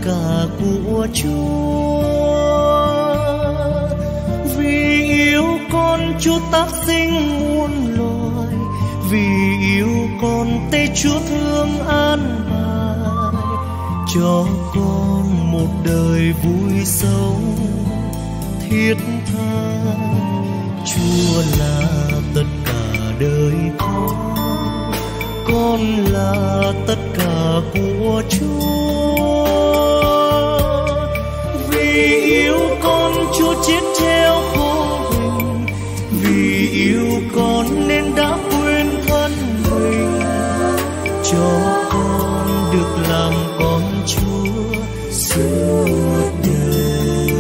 cả của Chúa. Vì yêu con Chúa tác sinh muôn loài, vì yêu con Tây Chúa thương an bài, cho con một đời vui sống thiết tha. Chúa là tất cả đời con là tất cả của Chúa. Vì yêu con Chúa chết treo khổ hình, vì yêu con nên đã quên thân mình, cho con được làm con Chúa suốt đời.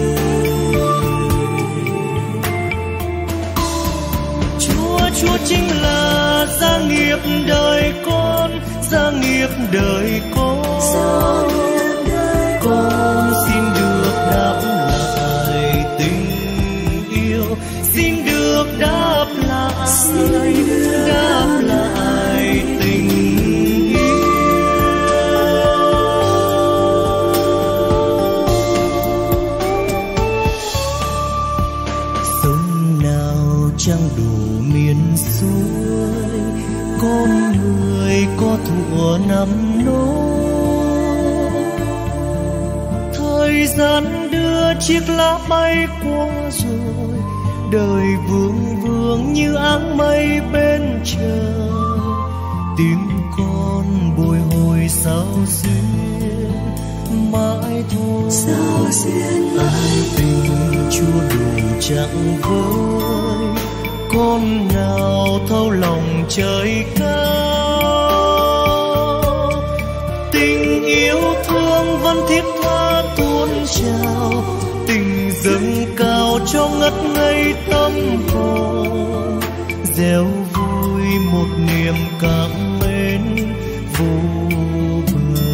Chúa chính là gia nghiệp đời con, gia nghiệp đời con. Con xin được đáp lại tình yêu, xin được đáp lại tình yêu. Sông nào chẳng đủ miền xuôi, con người có thuở năm nỗi. Thời gian đưa chiếc lá bay qua rồi, đời vương vương như áng mây bên trời. Tiếng con bồi hồi sao duyên mãi thôi, ân tình Chúa đủ chẳng với. Con nào thấu lòng trời cao, tình yêu thương vẫn thiết tha tuôn trào, tình dâng cao cho ngất ngây tâm hồn, gieo vui một niềm cảm mến vô bờ.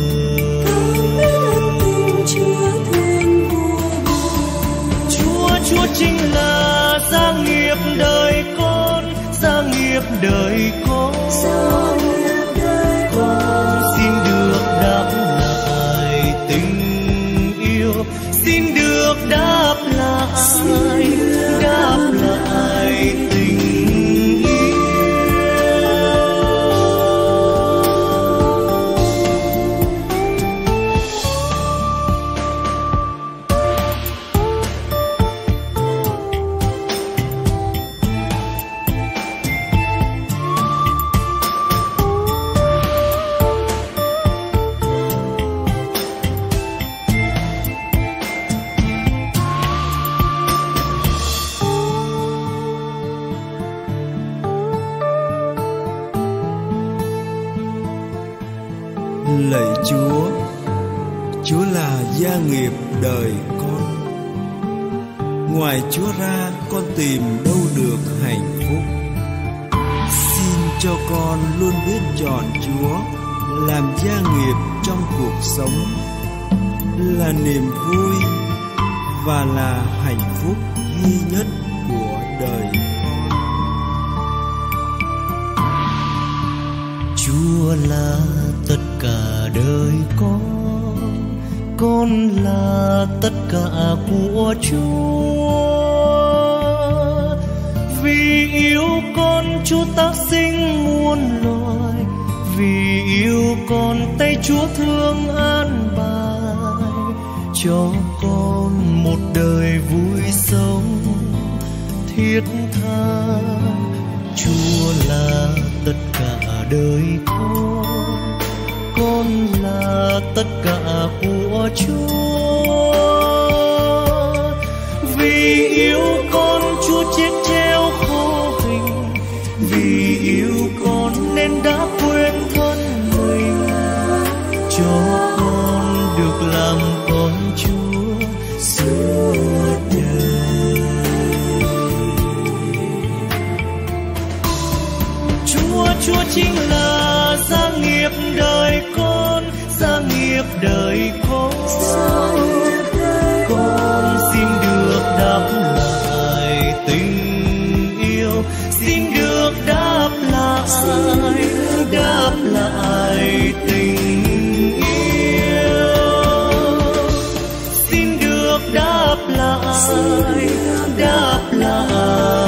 Chúa chính là gia nghiệp đời con, gia nghiệp đời con. Con xin được đáp lại tình yêu, xin được đáp lại tình yêu. Lạy Chúa, Chúa là gia nghiệp đời con. Ngoài Chúa ra con tìm đâu được hạnh phúc. Xin cho con luôn biết chọn Chúa làm gia nghiệp trong cuộc sống, là niềm vui và là hạnh phúc duy nhất của đời con. Chúa là tất cả đời con là tất cả của Chúa. Vì yêu con Chúa tác sinh muôn loài, vì yêu con tay Chúa thương an bài, cho con một đời vui sống thiết tha. Chúa là tất cả đời con là tất cả của Chúa. Vì yêu con Chúa chết treo khổ hình, vì yêu con nên đã quên thân mình, cho con được làm con Chúa suốt đời. Chúa chính là gia nghiệp đời con, gia nghiệp đời con. Con xin được đáp lại tình yêu, xin được đáp lại tình yêu. đáp lại